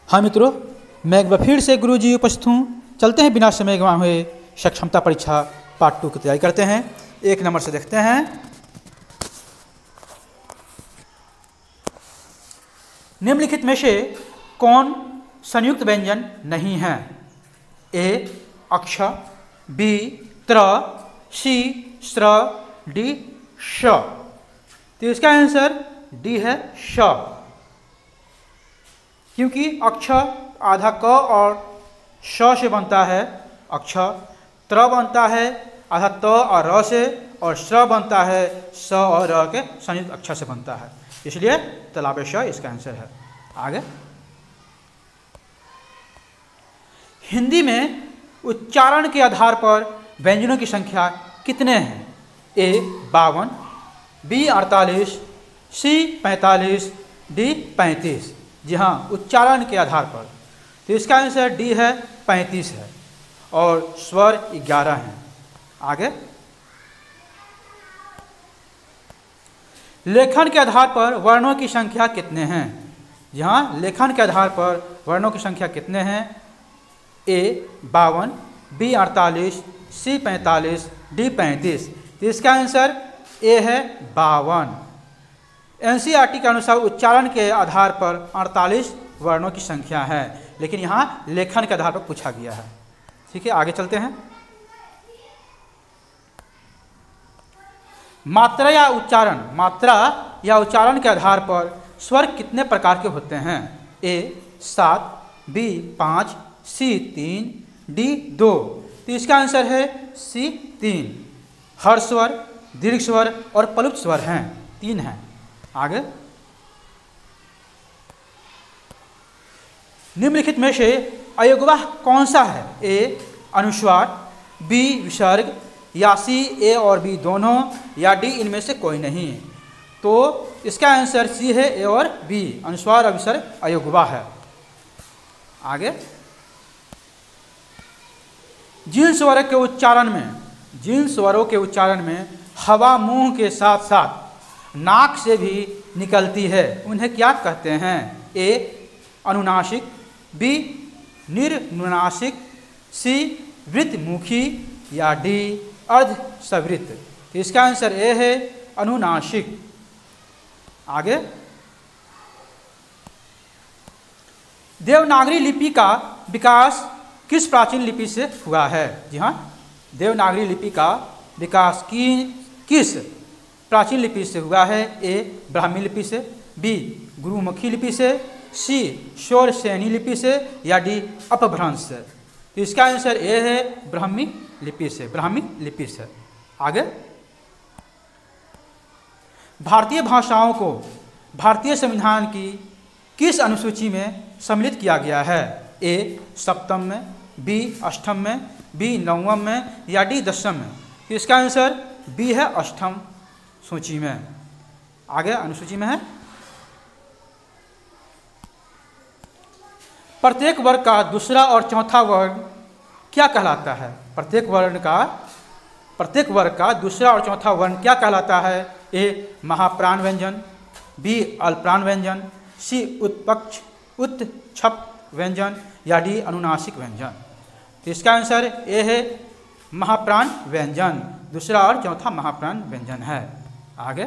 हाँ मित्रों, मैं एक बार फिर से गुरुजी उपस्थित हूँ। चलते हैं बिना समय गंवाए हुए सक्षमता परीक्षा पार्ट 2 की तैयारी करते हैं। 1 नंबर से देखते हैं। निम्नलिखित में से कौन संयुक्त व्यंजन नहीं है? ए अक्ष, बी त्र, सी स्र, डी श। तो इसका आंसर डी है श, क्योंकि अक्ष आधा क और श से बनता है। अक्ष त्र बनता है आधा त और र से, और श्र बनता है स और र के संयुक्त अक्षर से बनता है, इसलिए तालाब श इसका आंसर है। आगे, हिंदी में उच्चारण के आधार पर व्यंजनों की संख्या कितने हैं? A 52, B 48, C 45, D 35। जी हाँ, उच्चारण के आधार पर, तो इसका आंसर डी है 35 है, और स्वर 11 हैं। आगे, लेखन के आधार पर वर्णों की संख्या कितने हैं? जी हाँ, लेखन के आधार पर वर्णों की संख्या कितने हैं? A 52, B 48, C 45, D 35। तो इसका आंसर ए है 52। एनसीईआरटी के अनुसार उच्चारण के आधार पर 48 वर्णों की संख्या है, लेकिन यहाँ लेखन के आधार पर पूछा गया है। ठीक है, आगे चलते हैं। मात्रा या उच्चारण के आधार पर स्वर कितने प्रकार के होते हैं? A 7, B 5, C 3, D 2। तो इसका आंसर है सी 3। हर्ष स्वर, दीर्घ स्वर और प्लुप्त स्वर हैं, 3 हैं। आगे, निम्नलिखित में से अयोगवाह कौन सा है? ए अनुस्वार, बी विसर्ग, या सी ए और बी दोनों, या डी इनमें से कोई नहीं। तो इसका आंसर सी है, ए और बी, अनुस्वार और विसर्ग अयोगवाह है। आगे, जिन स्वरों के उच्चारण में हवा मुंह के साथ साथ नाक से भी निकलती है, उन्हें क्या कहते हैं? ए अनुनासिक, बी निर्नुनासिक, सी वृत्तमुखी, या डी अर्धसवृत्त। तो इसका आंसर ए है अनुनासिक। आगे, देवनागरी लिपि का विकास किस प्राचीन लिपि से हुआ है? जी हाँ, देवनागरी लिपि का विकास किस प्राचीन लिपि से हुआ है? ए ब्राह्मी लिपि से, बी गुरुमुखी लिपि से, सी शौरसेनी लिपि से, या डी अपभ्रंश से। तो इसका आंसर ए है ब्राह्मी लिपि से। आगे, भारतीय भाषाओं को भारतीय संविधान की किस अनुसूची में सम्मिलित किया गया है? ए सप्तम में, बी अष्टम में, बी नवम में, या डी 10वीं में। तो इसका आंसर बी है अष्टम सूची में। आगे अनुसूची में है, प्रत्येक वर्ग का दूसरा और चौथा वर्ण क्या कहलाता है? प्रत्येक वर्ग का दूसरा और चौथा वर्ण क्या कहलाता है? ए महाप्राण व्यंजन, बी अल्पप्राण व्यंजन, सी उत्क्षेप व्यंजन, या डी अनुनासिक व्यंजन। तो इसका आंसर ए है महाप्राण व्यंजन, दूसरा और चौथा महाप्राण व्यंजन है। आगे,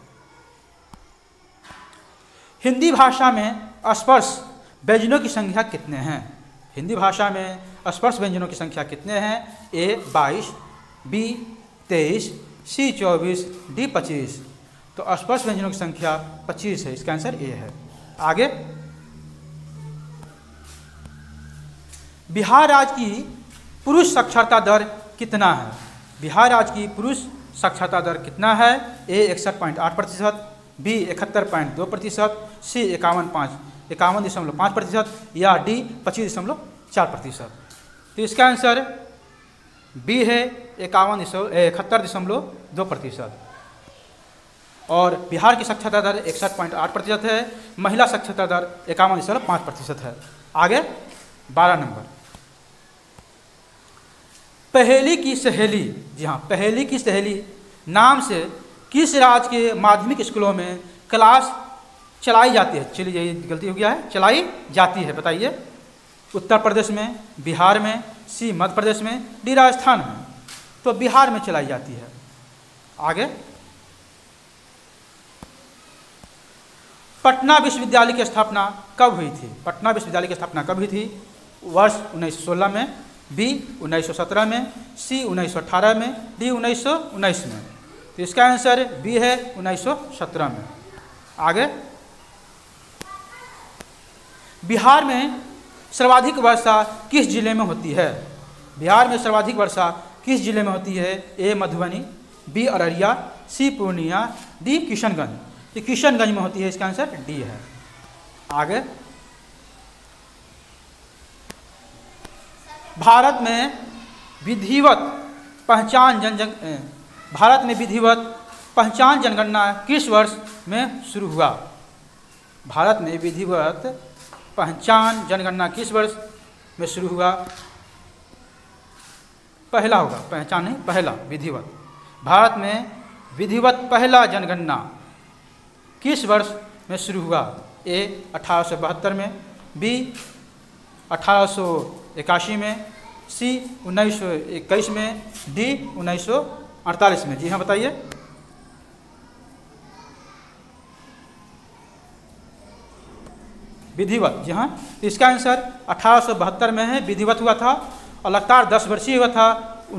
हिंदी भाषा में स्पर्श व्यंजनों की संख्या कितने हैं? हिंदी भाषा में स्पर्श व्यंजनों की संख्या कितने हैं? A 22, B 23, C 24, D 25। तो स्पर्श व्यंजनों की संख्या 25 है, इसका आंसर ए है। आगे, बिहार राज्य की पुरुष साक्षरता दर कितना है? बिहार राज्य की पुरुष साक्षरता दर कितना है? ए 61.8%, बी 71.2%, सी 51.5%, या डी 25.4%। तो इसका आंसर बी है 71.2%। और बिहार की साक्षरता दर 61.8% है, महिला साक्षरता दर 51.5% है। आगे, 12 नंबर, पहेली की सहेली। जी हाँ, पहेली की सहेली नाम से किस राज्य के माध्यमिक स्कूलों में क्लास चलाई जाती है, चलिए ये गलती हो गया है, चलाई जाती है, बताइए। उत्तर प्रदेश में, बिहार में, सी मध्य प्रदेश में, डी राजस्थान में। तो बिहार में चलाई जाती है। आगे, पटना विश्वविद्यालय की स्थापना कब हुई थी? पटना विश्वविद्यालय की स्थापना कब हुई थी? वर्ष 1916 में, बी 1917 में, सी 1918 में, डी 1919 में। तो इसका आंसर बी है 1917 में। आगे, बिहार में सर्वाधिक वर्षा किस जिले में होती है? बिहार में सर्वाधिक वर्षा किस जिले में होती है? A Madhubani, B Araria, C Purnia, D Kishanganj. ये किशनगंज में होती है, इसका आंसर डी है। आगे, भारत में विधिवत पहचान जनगणना किस वर्ष में शुरू हुआ? भारत में विधिवत पहचान जनगणना किस वर्ष में शुरू हुआ? पहला होगा, पहचान नहीं, पहला विधिवत। भारत में विधिवत पहला जनगणना किस वर्ष में शुरू हुआ? ए 1872 में, बी 1881 में, सी 1921 में, डी 1948 में। जी हाँ, बताइए। विधिवत, जी हाँ, इसका आंसर 1872 में है, विधिवत हुआ था और लगातार 10 वर्षीय हुआ था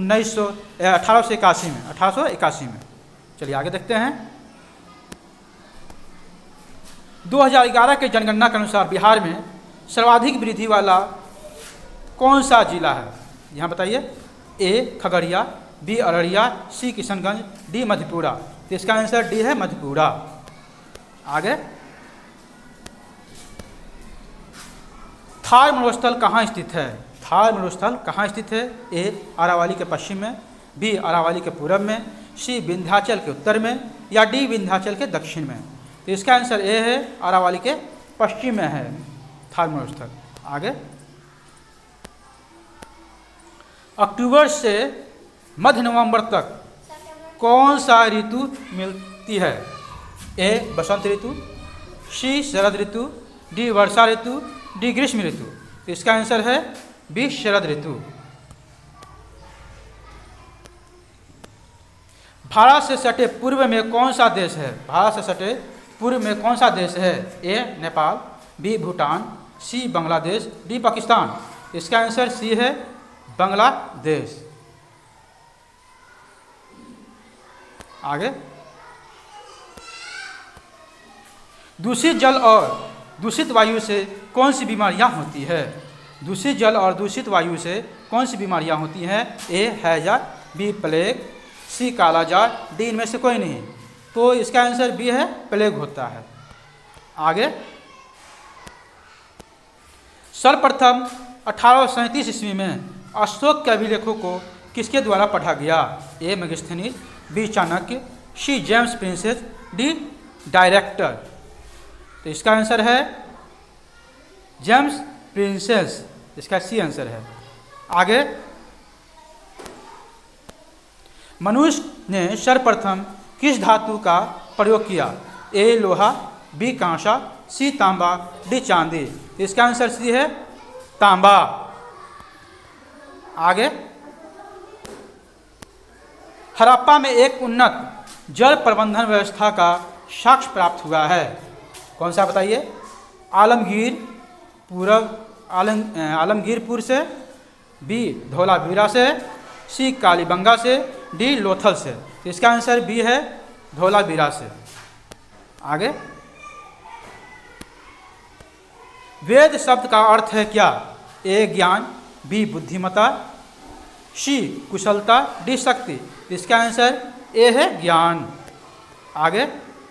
1881 में। चलिए आगे देखते हैं। 2011 के जनगणना के अनुसार बिहार में सर्वाधिक वृद्धि वाला कौन सा जिला है? यहाँ बताइए। A Khagaria, B Araria, C Kishanganj, D Madhepura. तो इसका आंसर डी है मधेपुरा। आगे, थार मरुस्थल कहाँ स्थित है? थार मरुस्थल कहाँ स्थित है? ए अरावली के पश्चिम में, बी अरावली के पूरब में, सी विंध्याचल के उत्तर में, या डी विंध्याचल के दक्षिण में। तो इसका आंसर ए है, अरावली के पश्चिम में है थार मरुस्थल। आगे, अक्टूबर से मध्य नवंबर तक कौन सा ऋतु मिलती है? ए बसंत ऋतु, सी शरद ऋतु, डी वर्षा ऋतु, डी ग्रीष्म ऋतु। तो इसका आंसर है बी शरद ऋतु। भारत से सटे पूर्व में कौन सा देश है? भारत से सटे पूर्व में कौन सा देश है? A Nepal, B Bhutan, C Bangladesh, D Pakistan. इसका आंसर सी है बांग्लादेश। आगे, दूषित जल और दूषित वायु से कौन सी बीमारियां होती है? दूषित जल और दूषित वायु से कौन सी बीमारियां होती हैं? ए हैजा, बी प्लेग, सी कालाजार, डी इनमें से कोई नहीं। तो इसका आंसर बी है, प्लेग होता है। आगे, सर्वप्रथम 1837 ईस्वी में अशोक के अभिलेखों को किसके द्वारा पढ़ा गया? A Megasthenes, B Chanakya, C James Prinsep, D director. तो इसका आंसर है जेम्स प्रिंसेस, इसका सी आंसर है। आगे, मनुष्य ने सर्वप्रथम किस धातु का प्रयोग किया? ए लोहा, बी कांसा, सी तांबा, डी चांदी। इसका आंसर सी है तांबा। आगे, हड़प्पा में एक उन्नत जल प्रबंधन व्यवस्था का साक्ष्य प्राप्त हुआ है। कौन सा बताइए? आलमगीरपुर से, बी धौलावीरा से, सी कालीबंगा से, डी लोथल से। तो इसका आंसर बी है धौलावीरा से। आगे, वेद शब्द का अर्थ है क्या? ए ज्ञान, बी बुद्धिमता, सी कुशलता, डी शक्ति। इसका आंसर ए है ज्ञान। आगे,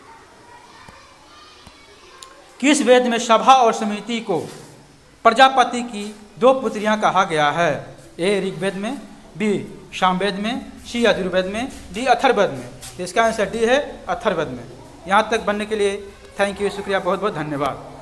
किस वेद में सभा और समिति को प्रजापति की 2 पुत्रियां कहा गया है? ए ऋग्वेद में, बी सामवेद में, सी यजुर्वेद में, डी अथर्ववेद में। इसका आंसर डी है अथर्ववेद में। यहाँ तक बनने के लिए थैंक यू, शुक्रिया, बहुत बहुत धन्यवाद।